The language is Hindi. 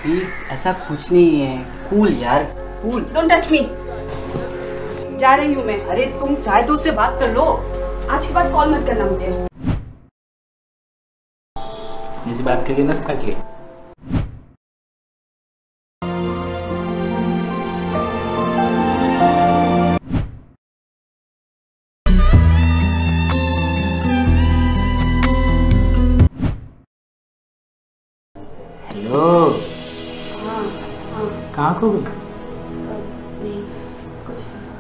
अभी ऐसा कुछ नहीं है। कूल यार, कूल। Don't touch me. जा रही हूँ मैं। अरे तुम चाहे तो उससे बात कर लो। आज के बाद कॉल मत करना मुझे। जैसे बात करिए ना काट लिए। हेलो। हाँ हाँ। कहाँ खो गई? नहीं कुछ नहीं।